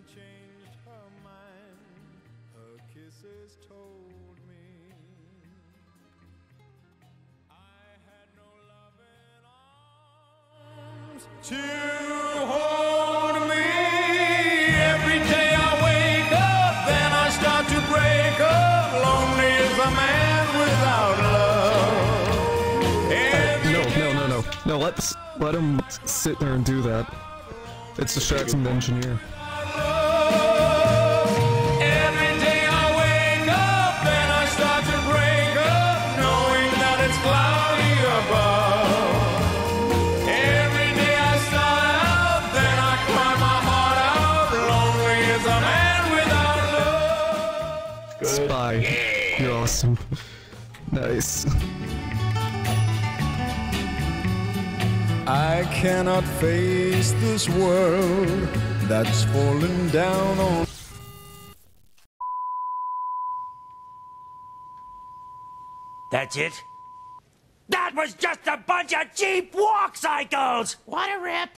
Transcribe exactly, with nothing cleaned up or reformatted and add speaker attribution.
Speaker 1: changed her mind. Her kisses told me I had no loving arms to hold me. Every day I wake up, then I start to break up. Lonely as a man without love. Every
Speaker 2: No, no, no, no. No, let's let him sit there and do that. It's distracting the engineer.
Speaker 1: Every day I wake up, then I start to break up, knowing that it's cloudy above. Every day I start out, then I cry my heart out, lonely as a man without love.
Speaker 2: Spy. You're awesome. Nice.
Speaker 1: I cannot face this world that's fallen down on.
Speaker 3: That's it? That was just a bunch of cheap walk cycles! What a rip!